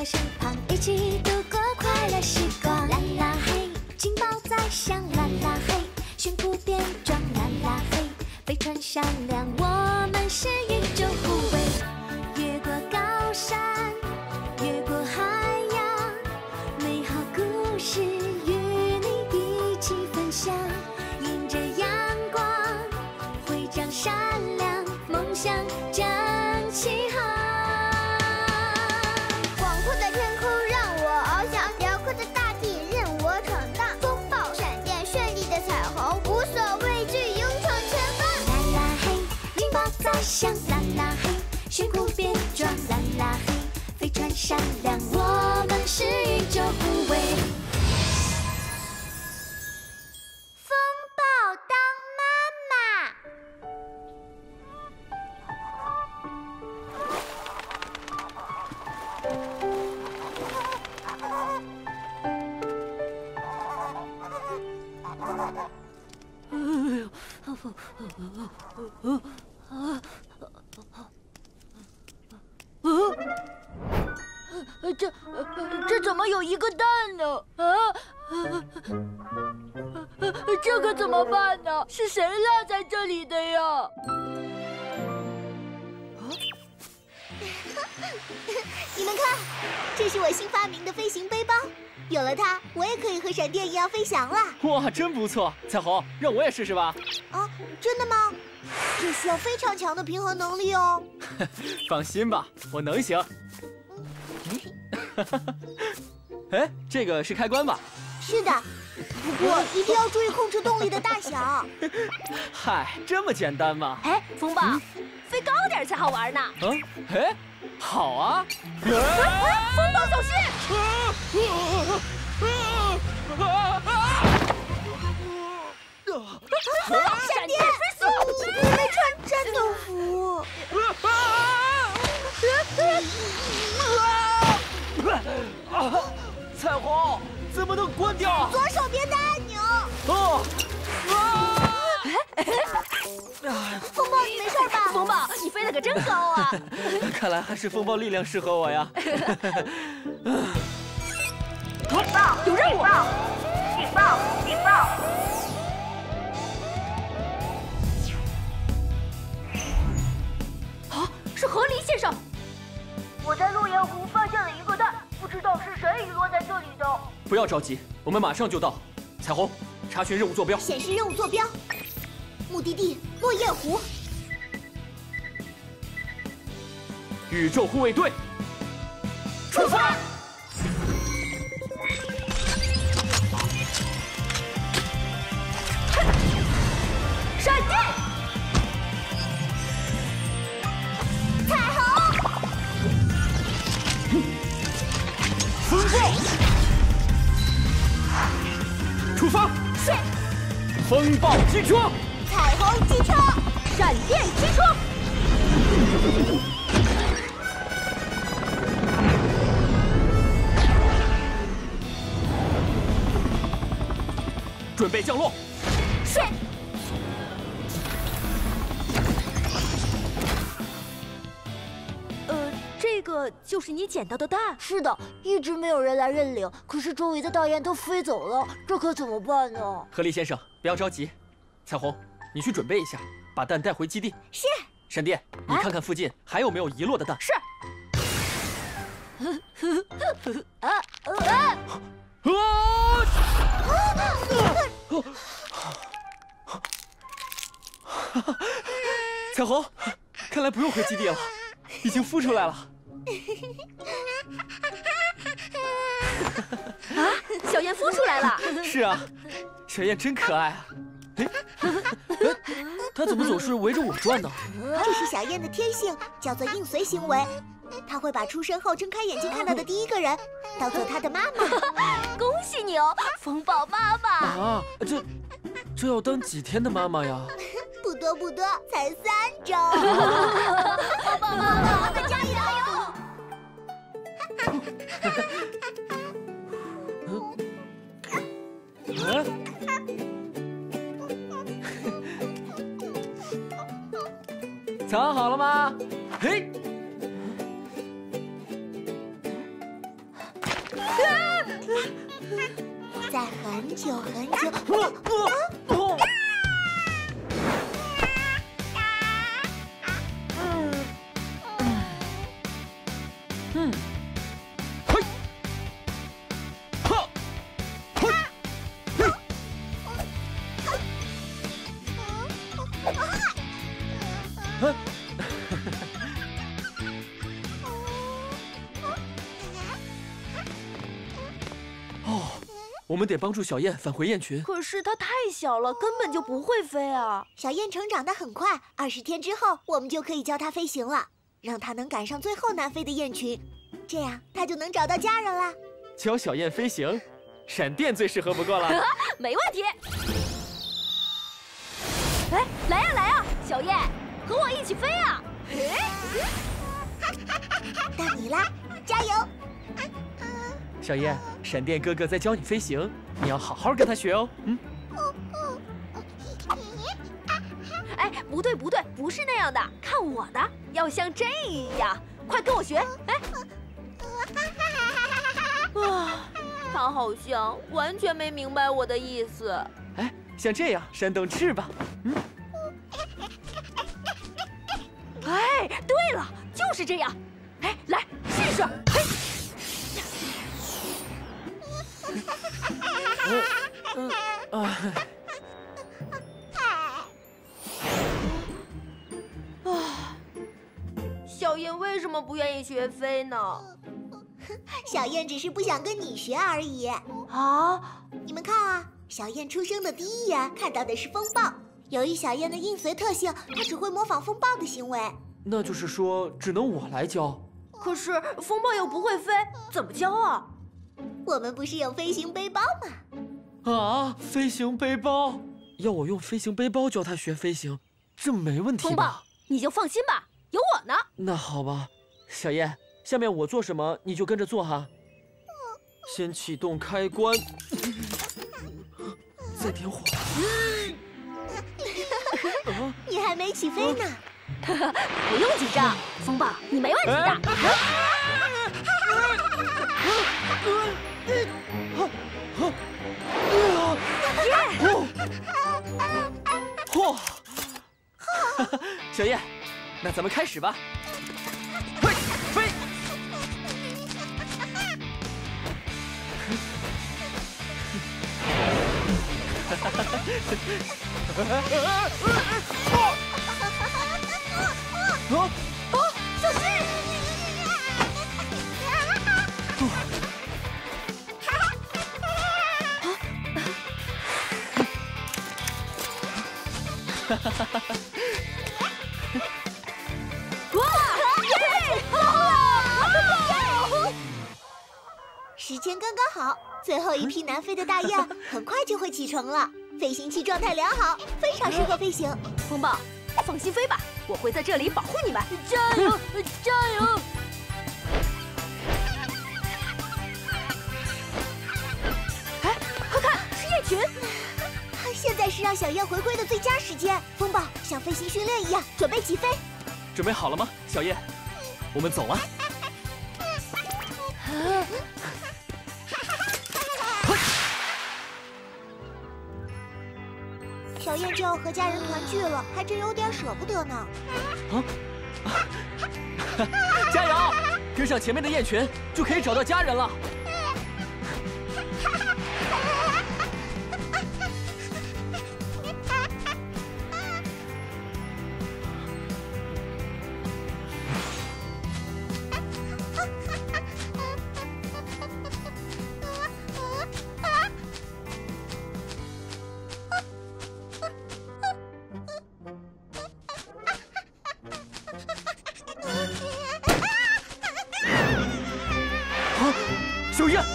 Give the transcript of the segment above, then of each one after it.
身旁，一起度过快乐时光。啦啦嘿，金宝在响，啦啦嘿，炫酷变装，啦啦嘿，飞船闪亮，我们是宇宙护卫。越过高山，越过海洋，美好故事与你一起分享。迎着阳光，徽章闪亮，梦想将起航。 广阔的天空让我翱翔，辽阔的大地任我闯荡。风暴、闪电、绚丽的彩虹，无所畏惧，勇闯前方。 啦啦嘿，金宝在响，啦啦嘿，炫酷变装，啦啦嘿，飞船闪亮，我们是宇宙护卫。 风暴当妈妈。 这怎么有一个蛋呢？这可怎么办呢？是谁落在这里的呀？ 你们看，这是我新发明的飞行背包，有了它，我也可以和闪电一样飞翔了。 哇，真不错！彩虹，让我也试试吧。 啊，真的吗？这需要非常强的平衡能力哦。 放心吧，我能行。哎，这个是开关吧？ 是的，不过一定要注意控制动力的大小。 嗨，这么简单吗？ 哎，风暴，飞高点才好玩呢。 嗯，哎，好啊！ 风暴小心！ 闪电飞速！我没穿战斗服。 彩虹，怎么能关掉？ 左手边的按钮。 哦！ 风暴，你没事吧？ 风暴，你飞得可真高啊！ 看来还是风暴力量适合我呀。 警报！有任务！ 警报！警报！ 啊，是河狸先生。 我在洛阳湖发现了一个蛋，不知道是谁遗落在这里的。 不要着急，我们马上就到。彩虹，查询任务坐标。 显示任务坐标，目的地落雁湖。 宇宙护卫队，出发！ 闪电！ 彩虹！ 风暴！出发！ 是。 风暴机车！ 彩虹机车！ 闪电机车！ 准备降落。 是。 这个就是你捡到的蛋？ 是的，一直没有人来认领，可是周围的大雁都飞走了，这可怎么办呢？ 河狸先生，不要着急。彩虹，你去准备一下，把蛋带回基地。 是。 闪电，你看看附近还有没有遗落的蛋。 是。 彩虹，看来不用回基地了，已经孵出来了。 啊，小雁孵出来了。 是啊，小雁真可爱啊。哎，它怎么总是围着我转呢？ 这是小雁的天性，叫做应随行为。它会把出生后睁开眼睛看到的第一个人当做它的妈妈。 恭喜你哦，风暴妈妈！ 啊，这要当几天的妈妈呀？ 不多不多，才3周。 风暴妈妈，我们加油！ 藏好了吗？嘿， 久很久。 嘿，哈，嘿，嘿。哦，我们得帮助小燕返回雁群。 可是它太小了，根本就不会飞啊！ 小燕成长得很快，20天之后，我们就可以教它飞行了，让它能赶上最后南飞的雁群，这样它就能找到家人了。 教小燕飞行，闪电最适合不过了。 没问题。哎，来呀来呀，小燕，和我一起飞啊！ 到你啦，加油！ 小燕，闪电哥哥在教你飞行，你要好好跟他学哦。 哎，不对不对，不是那样的，看我的，要像这样，快跟我学！哎，啊，他好像完全没明白我的意思。 哎，像这样扇动翅膀。 哎，对了，就是这样。哎，来试试。嘿。小燕为什么不愿意学飞呢？ 小燕只是不想跟你学而已。 啊！ 你们看啊，小燕出生的第一眼看到的是风暴。由于小燕的印随特性，它只会模仿风暴的行为。 那就是说，只能我来教。 可是风暴又不会飞，怎么教啊？ 我们不是有飞行背包吗？ 啊，飞行背包！要我用飞行背包教他学飞行，这没问题吧？ 风暴，你就放心吧，有我呢。 那好吧，小燕，下面我做什么你就跟着做哈。先启动开关，再点火。 你还没起飞呢。 不用紧张，风暴，你没问题的。 嚯！小燕，那咱们开始吧。飞飞！ 小心！ 哇！耶！ 时间刚刚好，最后一批南飞的大雁很快就会启程了。飞行器状态良好，非常适合飞行。 风暴，放心飞吧，我会在这里保护你们。加油，加油！哎，快看，是雁群！ 现在是让小燕回归的最佳时间。风暴像飞行训练一样，准备起飞。 准备好了吗，小燕？我们走啊！ 小燕就要和家人团聚了，还真有点舍不得呢。 加油！跟上前面的雁群，就可以找到家人了。小燕，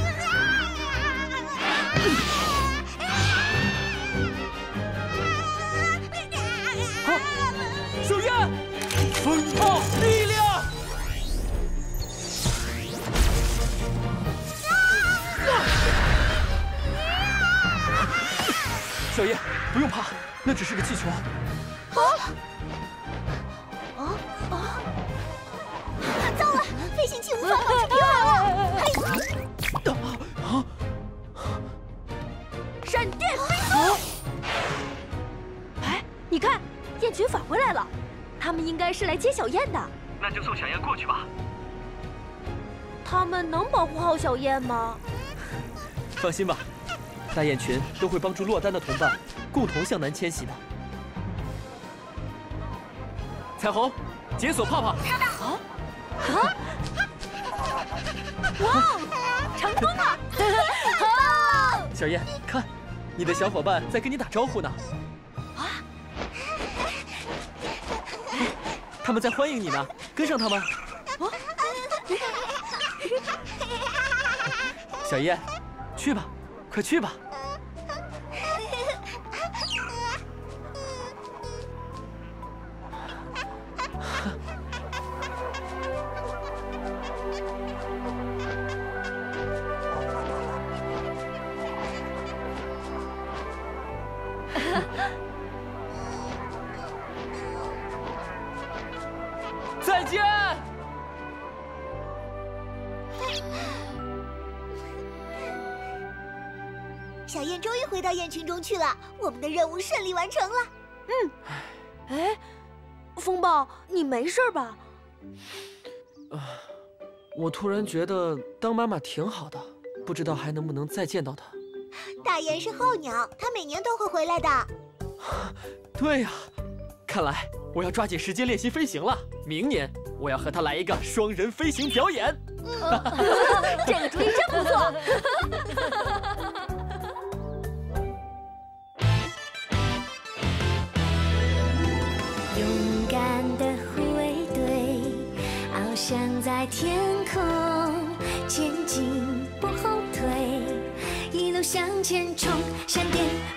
小燕，风暴力量！小燕，不用怕，那只是个气球。 糟了，飞行器无法保持平衡了。 电飞速！哎，你看，雁群返回来了，他们应该是来接小燕的。 那就送小燕过去吧。 他们能保护好小燕吗？ 放心吧，大雁群都会帮助落单的同伴，共同向南迁徙的。彩虹，解锁泡泡。 哇，成功了！好， 小燕，看，你的小伙伴在跟你打招呼呢。 啊！ 他们在欢迎你呢，跟上他们。小燕，去吧，快去吧。再见。 小燕终于回到雁群中去了，我们的任务顺利完成了。 哎，风暴，你没事吧？ 我突然觉得当妈妈挺好的，不知道还能不能再见到她。 大雁是候鸟，它每年都会回来的。 对呀，看来我要抓紧时间练习飞行了。明年我要和她来一个双人飞行表演。 这个主意真不错。 勇敢的护卫队，翱翔在天空，前进不后退，一路向前冲，闪电